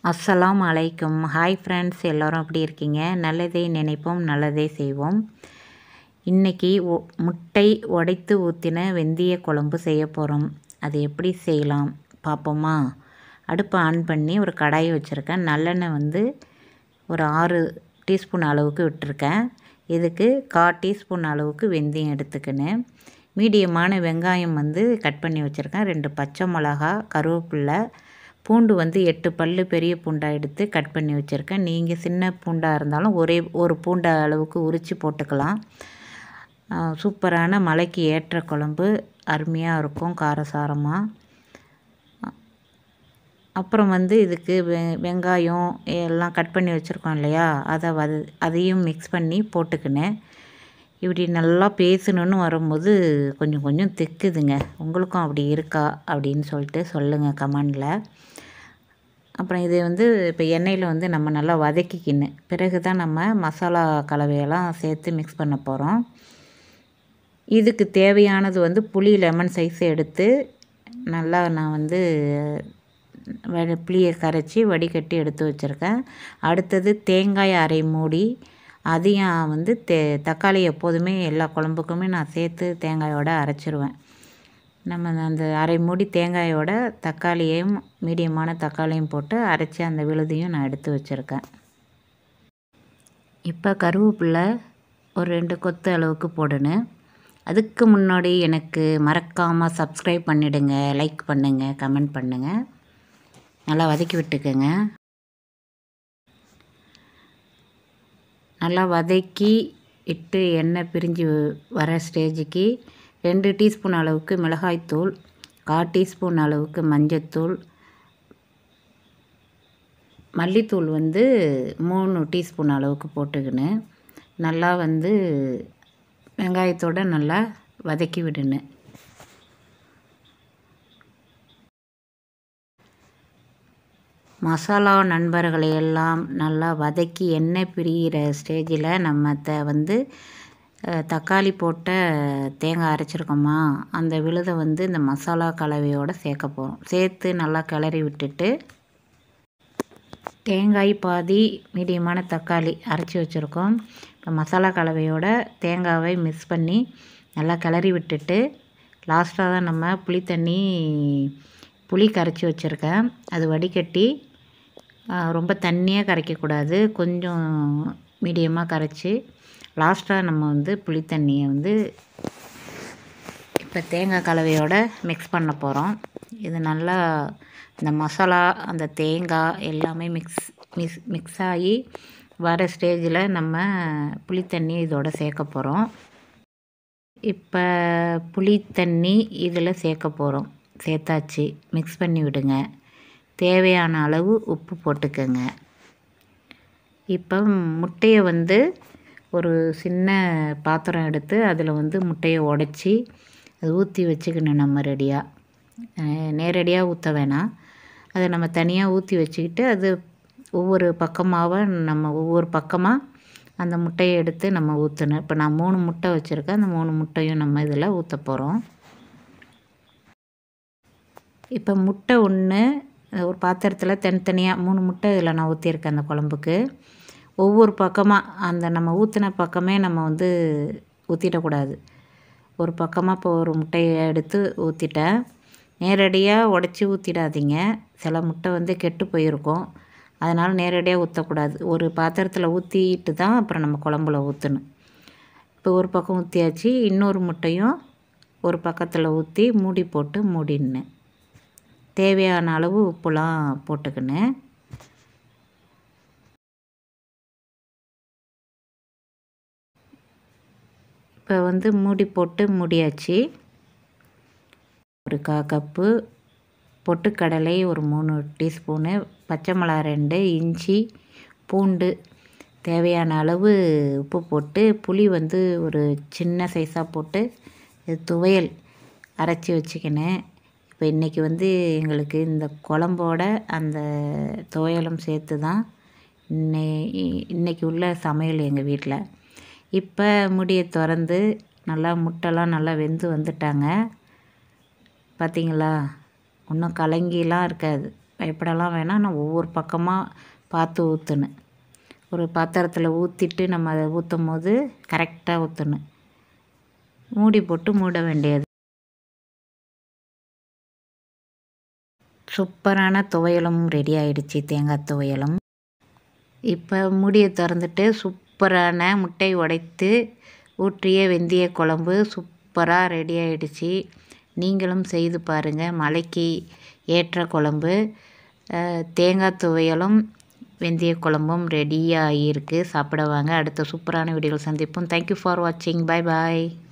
அஸ்ஸலாம் அலைக்கும். Hi friends, எல்லோரும் எப்படி இருக்கீங்க? நல்லதே நினைப்போம், நல்லதே செய்வோம். இன்றைக்கி முட்டை உடைத்து ஊற்றின வெந்தய குழம்பு செய்ய போகிறோம். அது எப்படி செய்யலாம் பார்ப்போமா? அடுப்பை ஆன் பண்ணி ஒரு கடாயை வச்சுருக்கேன். நல்லெண்ணெய் வந்து ஒரு 6 டீஸ்பூன் அளவுக்கு விட்டுருக்கேன். இதுக்கு 1/4 டீஸ்பூன் அளவுக்கு வெந்தயம் எடுத்துக்கினேன். மீடியமான வெங்காயம் வந்து கட் பண்ணி வச்சுருக்கேன். 2 பச்சை மிளகா, கருவேப்பிலை, பூண்டு வந்து 8 பல் பெரிய பூண்டாக எடுத்து கட் பண்ணி வச்சுருக்கேன். நீங்கள் சின்ன பூண்டாக இருந்தாலும் ஒரு பூண்டை அளவுக்கு உரித்து போட்டுக்கலாம். சூப்பரான மழைக்கு ஏற்ற குழம்பு, அருமையாக இருக்கும் காரசாரமாக. அப்புறம் வந்து இதுக்கு வெங்காயம் எல்லாம் கட் பண்ணி வச்சுருக்கோம் இல்லையா, அதையும் மிக்ஸ் பண்ணி போட்டுக்கினேன். இப்படி நல்லா பேசணுன்னு வரும்போது கொஞ்சம் கொஞ்சம் திக்குதுங்க. உங்களுக்கும் அப்படி இருக்கா அப்படின்னு சொல்லிட்டு சொல்லுங்கள் கமெண்டில். அப்புறம் இது வந்து இப்போ எண்ணெயில் வந்து நம்ம நல்லா வதக்கிக்கின்னு பிறகு தான் நம்ம மசாலா கலவையெல்லாம் சேர்த்து மிக்ஸ் பண்ண போகிறோம். இதுக்கு தேவையானது வந்து புளி லெமன் சைஸ் எடுத்து நல்லா நான் வந்து புளியை கரைச்சி வடிகட்டி எடுத்து வச்சுருக்கேன். அடுத்தது தேங்காய் அரை மூடி, அதையும் வந்து தக்காளி எப்போதுமே எல்லா குழம்புக்குமே நான் சேர்த்து தேங்காயோடு அரைச்சிருவேன். நம்ம அந்த அரை மூடி தேங்காயோட தக்காளியையும் மீடியமான தக்காளியும் போட்டு அரைச்சி அந்த விழுதையும் நான் எடுத்து வச்சுருக்கேன். இப்போ கருவேப்பிலை ஒரு 2 கொத்து அளவுக்கு போடணும். அதுக்கு முன்னாடி எனக்கு மறக்காமல் சப்ஸ்கிரைப் பண்ணிவிடுங்க, லைக் பண்ணுங்கள், கமெண்ட் பண்ணுங்கள். நல்லா வதக்கி விட்டுக்கோங்க. நல்லா வதக்கி இட்டு எண்ணெய் பிரிஞ்சு வர ஸ்டேஜுக்கு 2 டீஸ்பூன் அளவுக்கு மிளகாய்த்தூள், 1/4 டீஸ்பூன் அளவுக்கு மஞ்சத்தூள், மல்லித்தூள் வந்து 3 டீஸ்பூன் அளவுக்கு போட்டுக்கின்னு நல்லா வந்து வெங்காயத்தோடு நல்லா வதக்கி விடணும். மசாலா நண்பர்களை எல்லாம் நல்லா வதக்கி எண்ணெய் பிரிகிற ஸ்டேஜில் நம்ம வந்து தக்காளி போட்ட தேங்காய் அரைச்சிருக்கோமா, அந்த விழுதை வந்து இந்த மசாலா கலவையோடு சேர்க்க போகிறோம். சேர்த்து நல்லா கிளறி விட்டுட்டு தேங்காய் பாதி மீடியமான தக்காளி அரைச்சி வச்சுருக்கோம். இப்போ மசாலா கலவையோட தேங்காவை மிக்ஸ் பண்ணி நல்லா கிளறி விட்டுட்டு லாஸ்ட்டாக தான் நம்ம புளி கரைச்சி வச்சுருக்கேன். அது வடிகட்டி ரொம்ப தண்ணியாக கரைக்கக்கூடாது, கொஞ்சம் மீடியமாக கரைச்சி லாஸ்ட்டாக நம்ம வந்து புளி தண்ணியை வந்து இப்போ தேங்காய் கலவையோடு மிக்ஸ் பண்ண போகிறோம். இது நல்லா இந்த மசாலா அந்த தேங்காய் எல்லாமே மிக்ஸ் ஆகி வர ஸ்டேஜில் நம்ம புளி தண்ணி இதோட சேர்க்க போகிறோம். இப்போ புளி தண்ணி இதில் சேர்க்க போகிறோம். சேர்த்தாச்சு, மிக்ஸ் பண்ணி விடுங்க. தேவையான அளவு உப்பு போட்டுக்கோங்க. இப்போ முட்டையை வந்து ஒரு சின்ன பாத்திரம் எடுத்து அதில் வந்து முட்டையை உடச்சி அது ஊற்றி வச்சுக்கணும். நம்ம நேரடியாக ஊற்ற வேணாம், அதை நம்ம தனியாக ஊற்றி வச்சுக்கிட்டு அது ஒவ்வொரு பக்கமாக அந்த முட்டையை எடுத்து நம்ம ஊற்றணும். இப்போ நான் 3 முட்டை வச்சுருக்கேன். அந்த 3 முட்டையும் நம்ம இதில் ஊற்ற போகிறோம். இப்போ முட்டை ஒன்று ஒரு பாத்திரத்தில் தனித்தனியாக 3 முட்டை இதில் நான் ஊற்றிருக்கேன். அந்த குழம்புக்கு ஒவ்வொரு பக்கமாக அந்த நம்ம ஊற்றின பக்கமே நம்ம வந்து ஊற்றிடக்கூடாது. ஒரு பக்கமாக இப்போ ஒரு முட்டையை எடுத்து ஊற்றிட்டேன். நேரடியாக உடச்சி ஊற்றிடாதீங்க, சில முட்டை வந்து கெட்டு போயிருக்கும். அதனால் நேரடியாக ஊற்றக்கூடாது. ஒரு பாத்திரத்தில் ஊற்றிட்டு தான் அப்புறம் நம்ம குழம்புல ஊற்றணும். இப்போ ஒரு பக்கம் ஊற்றியாச்சு, இன்னொரு முட்டையும் ஒரு பக்கத்தில் ஊற்றி மூடி போட்டு மூடினேன். தேவையான அளவு உப்புலாம் போட்டுக்கினேன். இப்போ வந்து மூடி போட்டு மூடியாச்சு. ஒரு 1/4 கப்பு பொட்டுக்கடலை, ஒரு 3 டீஸ்பூனு, பச்சை மிளகா 2, இஞ்சி, பூண்டு, தேவையான அளவு உப்பு போட்டு புளி வந்து ஒரு சின்ன சைஸாக போட்டு துவையல் அரைச்சி வச்சுக்கினேன். இப்போ இன்றைக்கி வந்து எங்களுக்கு இந்த குழம்போட அந்த துவையலும் சேர்த்து தான் இன்றைக்கி உள்ள சமையல் எங்கள் வீட்டில். இப்போ மூடியை திறந்து நல்லா முட்டைலாம் நல்லா வெந்து வந்துட்டாங்க. பார்த்திங்களா, ஒன்றும் கலங்கிலாம் இருக்காது. பயப்படலாம் வேணாம். நான் ஒவ்வொரு பக்கமாக பார்த்து ஊற்றணும். ஒரு பாத்திரத்தில் ஊற்றிட்டு நம்ம அதை ஊற்றும் போது கரெக்டாக ஊற்றணும். மூடி போட்டு மூட வேண்டியது. சூப்பரான துவையலும் ரெடி ஆகிடுச்சு, தேங்காய் துவையலும். இப்போ மூடியை திறந்துட்டு சூப்பரான முட்டை உடைத்து ஊற்றிய வெந்தய குழம்பு சூப்பராக ரெடி ஆகிடுச்சு. நீங்களும் செய்து பாருங்கள். மழைக்கு ஏற்ற குழம்பு. தேங்காய் துவையலும் வெந்தய குழம்பும் ரெடியாகிருக்கு. சாப்பிட வாங்க. அடுத்த சூப்பரான வீடியோவில் சந்திப்போம். தேங்க்யூ ஃபார் வாட்சிங். பை பாய்.